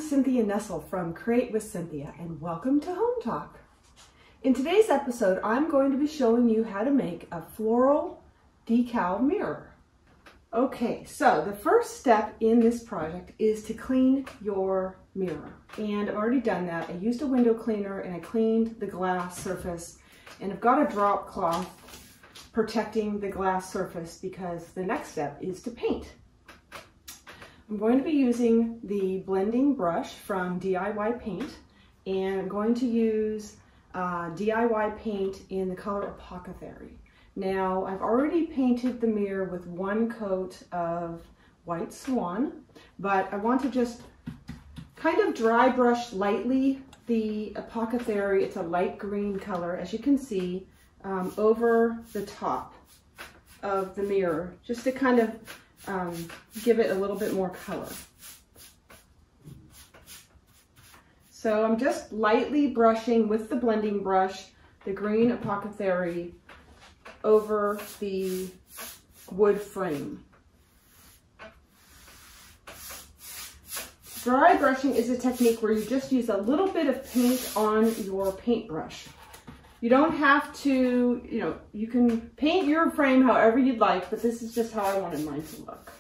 Cynthia Nessel from Create with Cynthia, and welcome to HomeTalk. In today's episode, I'm going to be showing you how to make a floral decal mirror. Okay, so the first step in this project is to clean your mirror. And I've already done that. I used a window cleaner and I cleaned the glass surface. And I've got a drop cloth protecting the glass surface because the next step is to paint. I'm going to be using the blending brush from DIY Paint, and I'm going to use DIY paint in the color Apothecary. Now, I've already painted the mirror with one coat of White Swan, but I want to just kind of dry brush lightly the Apothecary. It's a light green color, as you can see, over the top of the mirror, just to kind of give it a little bit more color. So I'm just lightly brushing with the blending brush the green Apothecary over the wood frame. Dry brushing is a technique where you just use a little bit of paint on your paintbrush. You don't have to, you can paint your frame however you'd like, but this is just how I wanted mine to look.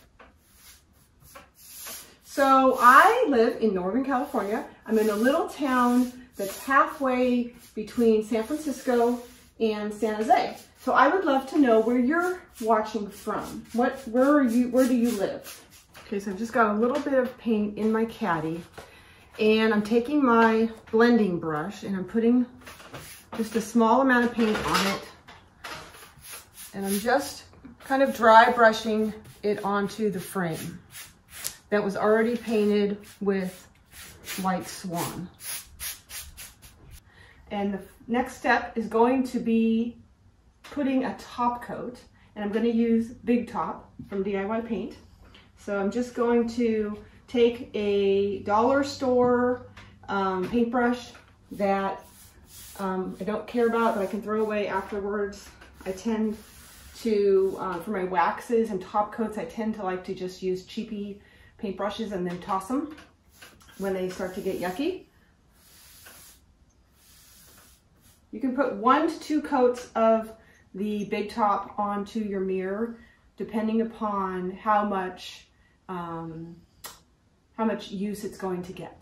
So I live in Northern California. I'm in a little town that's halfway between San Francisco and San Jose. So I would love to know where you're watching from. Where do you live? Okay, so I've just got a little bit of paint in my caddy, and I'm taking my blending brush and I'm putting just a small amount of paint on it, and I'm just kind of dry brushing it onto the frame that was already painted with White Swan. And the next step is going to be putting a top coat, and I'm going to use Big Top from DIY Paint. So I'm just going to take a dollar store paintbrush that I don't care about, but I can throw away afterwards. I tend to, for my waxes and top coats, I tend to like to just use cheapy paintbrushes and then toss them when they start to get yucky. You can put 1 to 2 coats of the Big Top onto your mirror, depending upon how much use it's going to get.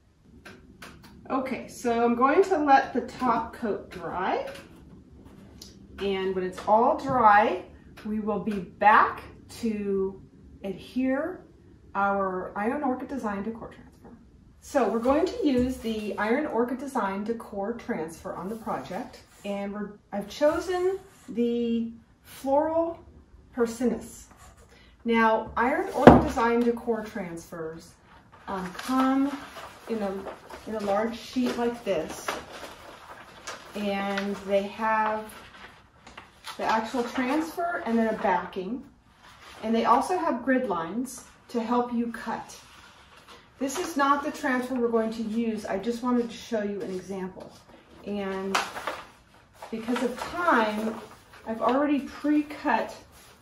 Okay, so I'm going to let the top coat dry, and when it's all dry, we will be back to adhere our Iron Orchid Design Decor Transfer. So we're going to use the Iron Orchid Design Decor Transfer on the project, and I've chosen the Floral Persimmon. Now, Iron Orchid Design Decor Transfers come in a large sheet like this, and they have the actual transfer and then a backing, and they also have grid lines to help you cut. This is not the transfer we're going to use. I just wanted to show you an example, and because of time, I've already pre-cut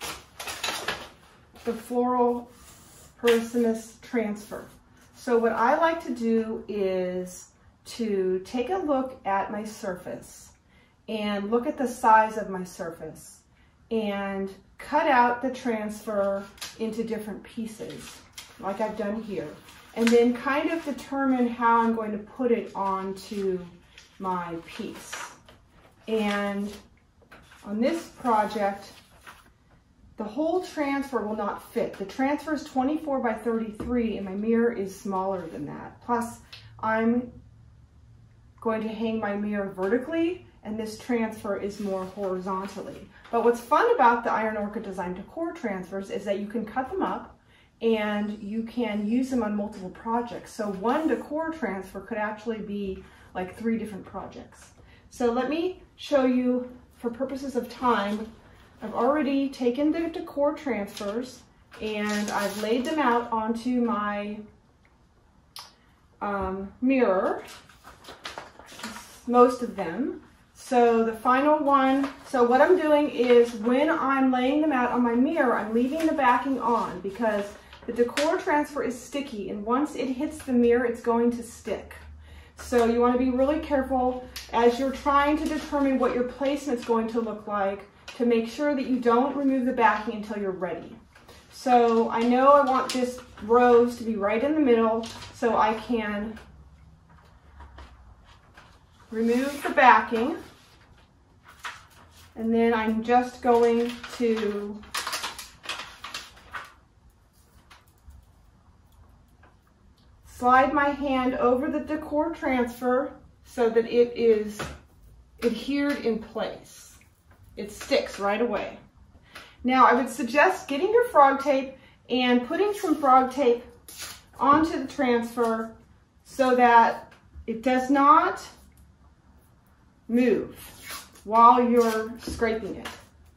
the Floral Persimmon transfer. So what I like to do is to take a look at my surface and look at the size of my surface and cut out the transfer into different pieces, like I've done here, and then kind of determine how I'm going to put it onto my piece. And on this project, the whole transfer will not fit. The transfer is 24 by 33 and my mirror is smaller than that. Plus, I'm going to hang my mirror vertically and this transfer is more horizontally. But what's fun about the Iron Orchid Design Decor Transfers is that you can cut them up and you can use them on multiple projects. So one decor transfer could actually be like 3 different projects. So let me show you, for purposes of time, I've already taken the decor transfers and I've laid them out onto my mirror, most of them. So the final one, so what I'm doing is when I'm laying them out on my mirror, I'm leaving the backing on because the decor transfer is sticky, and once it hits the mirror, it's going to stick. So you want to be really careful as you're trying to determine what your placement's going to look like to make sure that you don't remove the backing until you're ready. So I know I want this rose to be right in the middle, so I can remove the backing, and then I'm just going to slide my hand over the decor transfer so that it is adhered in place. It sticks right away. Now I would suggest getting your frog tape and putting some frog tape onto the transfer so that it does not move while you're scraping it.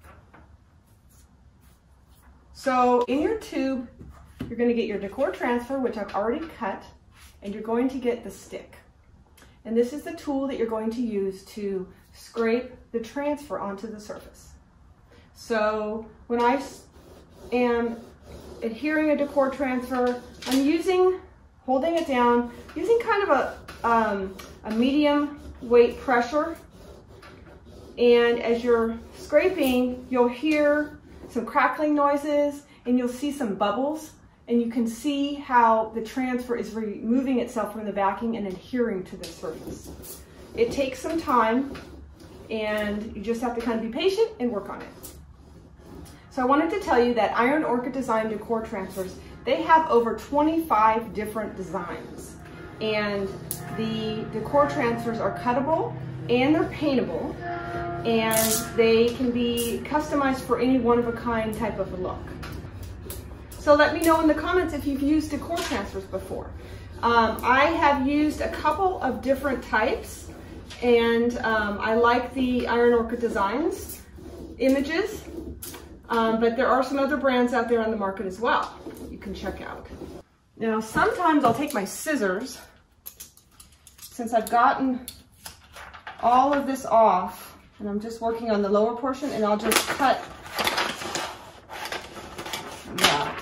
So in your tube, you're going to get your decor transfer, which I've already cut, and you're going to get the stick. And this is the tool that you're going to use to scrape the transfer onto the surface. So when I am adhering a decor transfer, I'm holding it down, using kind of a medium weight pressure. And as you're scraping, you'll hear some crackling noises and you'll see some bubbles, and you can see how the transfer is removing itself from the backing and adhering to the surface. It takes some time, and you just have to kind of be patient and work on it. So I wanted to tell you that Iron Orchid Design decor transfers, they have over 25 different designs. And the decor transfers are cuttable and they're paintable, and they can be customized for any one-of-a-kind type of a look. So let me know in the comments if you've used decor transfers before. I have used a couple of different types, and I like the Iron Orchid Designs images, but there are some other brands out there on the market as well you can check out. Now sometimes I'll take my scissors, since I've gotten all of this off, and I'm just working on the lower portion, and I'll just cut that.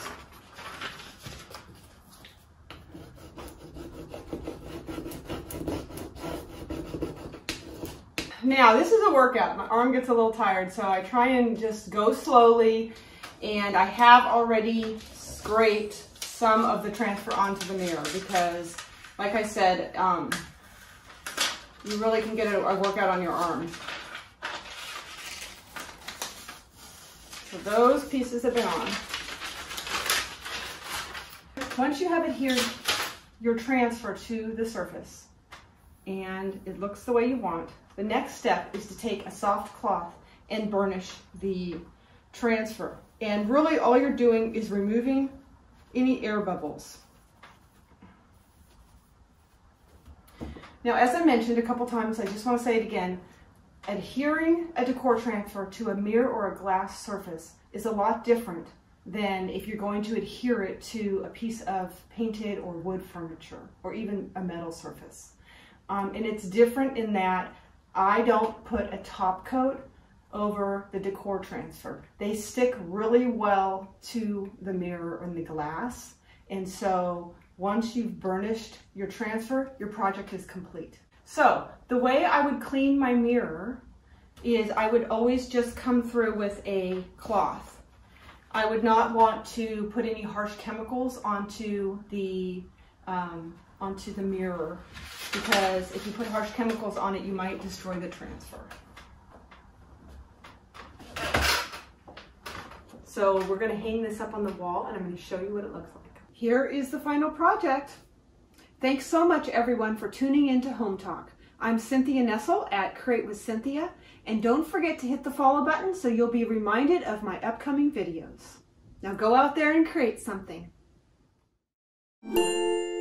Now this is a workout. My arm gets a little tired, so I try and just go slowly, and I have already scraped some of the transfer onto the mirror because, like I said, you really can get a workout on your arm. So those pieces have been on. Once you have adhered your transfer to the surface and it looks the way you want, the next step is to take a soft cloth and burnish the transfer. And really all you're doing is removing any air bubbles. Now, as I mentioned a couple times, I just want to say it again, adhering a decor transfer to a mirror or a glass surface is a lot different than if you're going to adhere it to a piece of painted or wood furniture or even a metal surface. And it's different in that I don't put a top coat over the decor transfer. They stick really well to the mirror and the glass, and so once you've burnished your transfer, your project is complete. So the way I would clean my mirror is I would always just come through with a cloth. I would not want to put any harsh chemicals onto the mirror, because if you put harsh chemicals on it, you might destroy the transfer. So we're going to hang this up on the wall, and I'm going to show you what it looks like. Here is the final project. Thanks so much everyone for tuning in to HomeTalk. I'm Cynthia Nessel at Create with Cynthia, and don't forget to hit the follow button so you'll be reminded of my upcoming videos. Now go out there and create something.